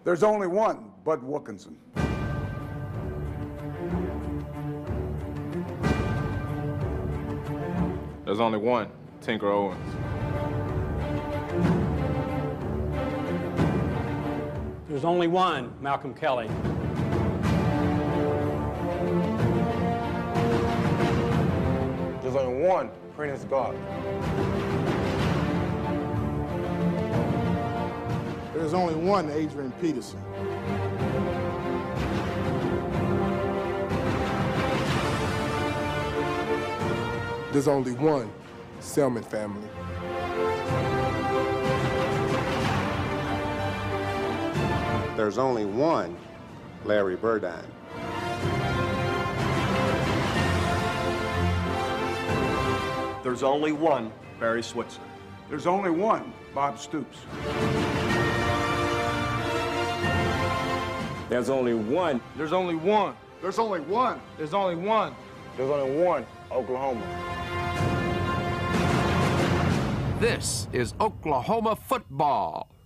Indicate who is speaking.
Speaker 1: There's only one Bud Wilkinson.
Speaker 2: There's only one Tinker Owens.
Speaker 3: There's only one Malcolm Kelly.
Speaker 4: There's only one Prentice Garth.
Speaker 5: There's only one Adrian Peterson.
Speaker 6: There's only one Selman family.
Speaker 7: There's only one Larry Burdine.
Speaker 8: There's only one Barry Switzer.
Speaker 1: There's only one Bob Stoops.
Speaker 2: There's only one.
Speaker 1: There's only one. There's only one.
Speaker 2: There's only one.
Speaker 4: There's only one Oklahoma.
Speaker 9: This is Oklahoma football.